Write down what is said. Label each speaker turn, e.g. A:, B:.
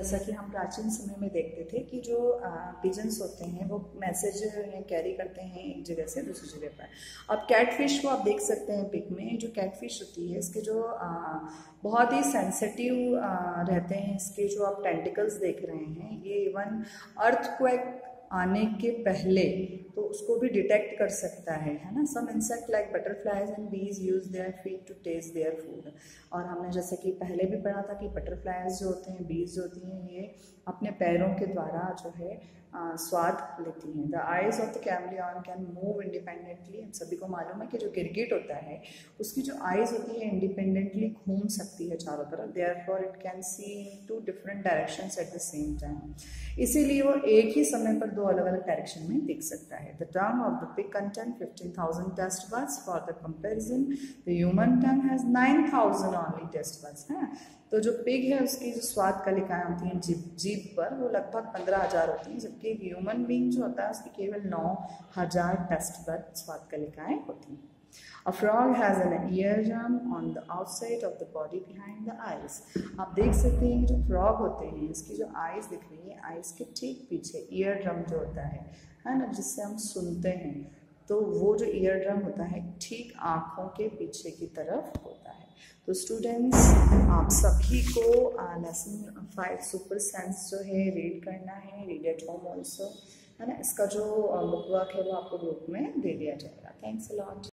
A: जैसा कि हम प्राचीन समय में देखते थे कि जो पिजन्स होते हैं वो मैसेज कैरी करते हैं एक जगह से दूसरी जगह पर। अब कैटफिश को आप देख सकते हैं पिक में, जो कैटफिश होती है इसके जो बहुत ही सेंसिटिव रहते हैं, इसके जो आप टेंटिकल्स देख रहे हैं ये इवन अर्थक्वेक आने के पहले तो उसको भी डिटेक्ट कर सकता है ना। Some insect like butterflies and bees use their feet to taste their food. और हमने जैसे कि पहले भी पढ़ा था कि बटरफ्लाइज जो होते हैं, बीज जो होती हैं, ये अपने पैरों के द्वारा जो है स्वाद लेती हैं। The eyes of the chameleon can move independently. हम सभी को मालूम है कि जो गिरगिट होता है उसकी जो आइज होती है इंडिपेंडेंटली घूम सकती है चारों तरफ, therefore it can see two different directions at the same time. इसीलिए वो एक ही समय पर दो अलग अलग डायरेक्शन में दिख सकता है। The tongue of the pig content 15,000 taste buds. For the comparison the human tongue has 9,000 only taste buds है। तो जो पिग है उसकी जो स्वाद कलिकाएं होती हैं जीभ पर वो लगभग 15,000 होती हैं, जबकि ह्यूमन बीइंग जो होता है उसकी केवल 9,000 टेस्ट बड स्वाद कलिकाएं होती हैं। A frog has an eardrum on the outside of the body behind the eyes. आप देख सकते हैं कि जो फ्रॉग होते हैं इसकी जो आइज दिख रही है, आइज के ठीक पीछे ईयर ड्रम जो होता है ना, जिससे हम सुनते हैं, तो वो जो ईयर ड्रम होता है ठीक आँखों के पीछे की तरफ होता है। तो स्टूडेंट्स आप सभी को लेसन 5 सुपर सेंस जो है रीड करना है, रीड एट होम ऑल्सो है ना। इसका जो बुक वर्क है वो आपको ग्रुप में दे दिया जाएगा। Thanks a lot.